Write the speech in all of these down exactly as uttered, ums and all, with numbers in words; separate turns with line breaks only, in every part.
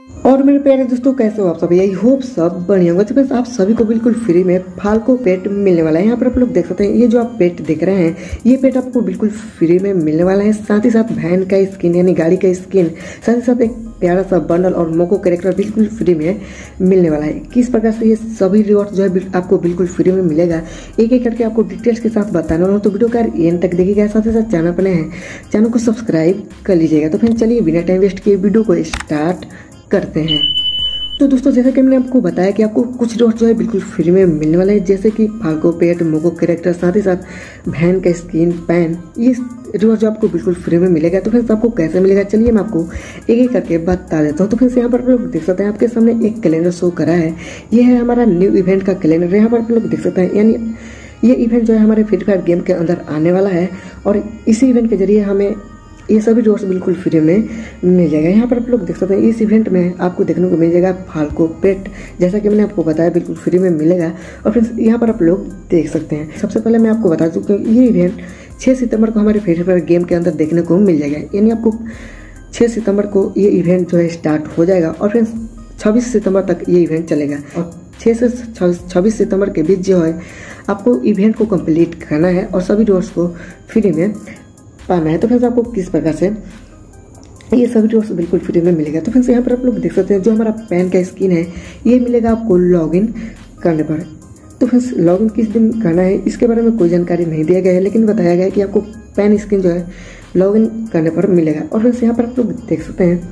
और मेरे प्यारे दोस्तों, कैसे हो आप सभी? यही होप सब बढ़िया होगा। तो बस आप सभी को बिल्कुल फ्री में फाल्को पेट मिलने वाला है। यहाँ पर आप लोग देख सकते हैं, ये जो आप पेट देख रहे हैं, ये पेट आपको बिल्कुल फ्री में मिलने वाला है। साथ ही साथ वैन का स्किन यानी गाड़ी का स्किन, साथ ही साथ एक प्यारा सा बंडल और मोको कैरेक्टर बिल्कुल फ्री में मिलने वाला है। किस प्रकार से ये सभी रिवॉर्ड जो है आपको बिल्कुल फ्री में मिलेगा, एक एक करके आपको डिटेल्स के साथ बताने वाला हूँ। तो वीडियो का एंड तक देखिएगा। साथ ही साथ चैनल पर नए हैं, चैनल को सब्सक्राइब कर लीजिएगा। तो फिर चलिए बिना टाइम वेस्ट किए वीडियो को स्टार्ट करते हैं। तो दोस्तों, जैसा कि मैंने आपको बताया कि आपको कुछ रिवॉर्ड जो है बिल्कुल फ्री में मिलने वाला है, जैसे कि फाल्को पेट, मोको कैरेक्टर, साथ ही साथ वैन का स्किन, पैन, ये रिवॉर्ड जो आपको बिल्कुल फ्री में मिलेगा। तो फिर आपको कैसे मिलेगा, चलिए मैं आपको एक एक करके बता देता हूँ। तो फिर यहाँ पर आप लोग देख सकते हैं, आपके सामने एक कैलेंडर शो करा है। ये है हमारा न्यू इवेंट का कैलेंडर। यहाँ पर आप लोग देख सकते हैं, यानी ये इवेंट जो है हमारे फ्री फायर गेम के अंदर आने वाला है और इसी इवेंट के जरिए हमें ये सभी रिवॉर्ड्स बिल्कुल फ्री में मिल जाएगा। यहाँ पर आप लोग देख सकते हैं, इस इवेंट में आपको देखने को मिल जाएगा फाल्को पेट, जैसा कि मैंने आपको बताया बिल्कुल फ्री में मिलेगा। और फिर यहाँ पर आप लोग देख सकते हैं। सबसे पहले मैं आपको बता दूं कि ये इवेंट छः सितंबर को हमारे फ्री फायर गेम के अंदर देखने को मिल जाएगा। यानी आपको छः सितंबर को ये इवेंट जो है स्टार्ट हो जाएगा और फिर छब्बीस सितंबर तक ये इवेंट चलेगा। और छः से छब्बीस सितंबर के बीच जो है आपको इवेंट को कंप्लीट करना है और सभी रिवॉर्ड्स को फ्री में पाना है। तो फिर आपको किस प्रकार से ये सभी रिवॉर्ड्स बिल्कुल फ्री में मिलेगा। तो फिर यहाँ पर आप लोग देख सकते हैं, जो हमारा पैन का स्किन है ये मिलेगा आपको लॉगिन करने पर। तो फिर लॉगिन किस दिन करना है इसके बारे में कोई जानकारी नहीं दिया गया है, लेकिन बताया गया है कि आपको पैन स्किन जो है लॉगिन करने पर मिलेगा। और फिर यहाँ पर आप लोग देख सकते हैं,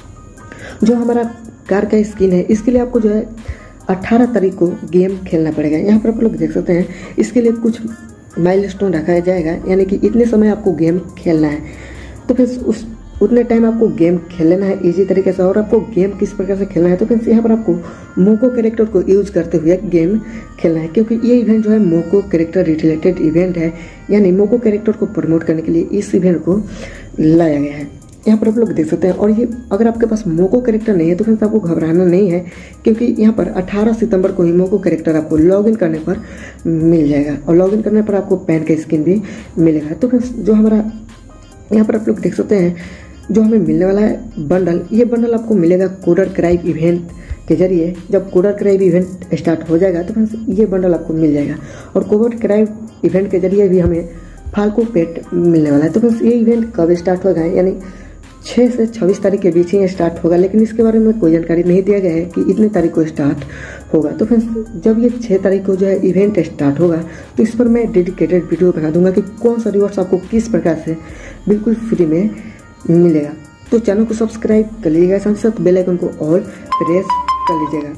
जो हमारा कार का स्किन है इसके लिए आपको जो है अट्ठारह तारीख को गेम खेलना पड़ेगा। यहाँ पर आप लोग देख सकते हैं, इसके लिए कुछ माइलस्टोन रखा जाएगा, यानी कि इतने समय आपको गेम खेलना है। तो फिर उस उतने टाइम आपको गेम खेल लेना है इजी तरीके से। और आपको गेम किस प्रकार से खेलना है, तो फिर यहाँ पर आपको मोको कैरेक्टर को यूज करते हुए गेम खेलना है, क्योंकि ये इवेंट जो है मोको कैरेक्टर रिलेटेड इवेंट है। यानी मोको कैरेक्टर को प्रमोट करने के लिए इस इवेंट को लाया गया है। यहाँ पर आप लोग देख सकते हैं। और ये अगर आपके पास मोको कैरेक्टर नहीं है तो फिर आपको घबराना नहीं है, क्योंकि यहाँ पर अठारह सितंबर को ही मोको कैरेक्टर आपको लॉगिन करने पर मिल जाएगा और लॉगिन करने पर आपको पैन का स्किन भी मिलेगा। तो फिर जो हमारा यहाँ पर आप लोग देख सकते हैं, जो हमें मिलने वाला है बंडल, ये बंडल आपको मिलेगा कोडर क्राइब इवेंट के जरिए। जब कोडर क्राइब इवेंट स्टार्ट हो जाएगा तो फिर ये बंडल आपको मिल जाएगा। और कोडर क्राइब इवेंट के जरिए भी हमें फाल्को पेट मिलने वाला है। तो फिर ये इवेंट कब स्टार्ट होगा, यानी छः से छब्बीस तारीख के बीच ही स्टार्ट होगा, लेकिन इसके बारे में कोई जानकारी नहीं दिया गया है कि इतने तारीख को स्टार्ट होगा। तो फिर जब ये छः तारीख को जो है इवेंट स्टार्ट होगा तो इस पर मैं डेडिकेटेड वीडियो बना दूंगा कि कौन सा रिवॉर्ड्स आपको किस प्रकार से बिल्कुल फ्री में मिलेगा। तो चैनल को सब्सक्राइब कर लीजिएगा, साथ साथ बेल आइकन को ऑल प्रेस कर लीजिएगा।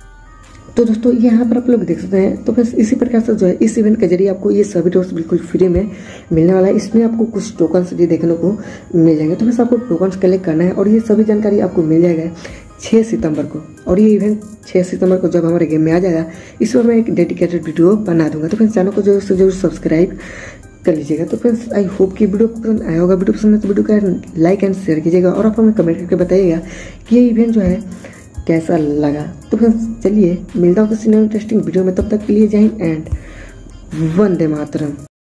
तो दोस्तों, यहाँ पर आप लोग देख सकते हैं। तो बस इसी प्रकार से जो है इस इवेंट के जरिए आपको ये सभी रिवॉर्ड्स बिल्कुल फ्री में मिलने वाला है। इसमें आपको कुछ टोकन्स भी देखने को मिल जाएंगे। तो बस आपको टोकन्स कलेक्ट करना है और ये सभी जानकारी आपको मिल जाएगा छः सितंबर को। और ये इवेंट छः सितंबर को जब हमारे गेम में आ जाएगा, इस पर मैं एक डेडिकेटेड वीडियो बना दूंगा। तो फिर चैनल को जरूर से जरूर सब्सक्राइब कर लीजिएगा। तो फ्रेंड्स, आई होप कि वीडियो पसंद आया होगा। वीडियो पसंद है तो वीडियो का लाइक एंड शेयर कीजिएगा और आप हमें कमेंट करके बताइएगा कि ये इवेंट जो है कैसा लगा। तो फ्रेंड्स, चलिए मिलता हूँ किसी नए इंटरेस्टिंग वीडियो में। तब तक के लिए जय हिंद एंड वंदे मातरम।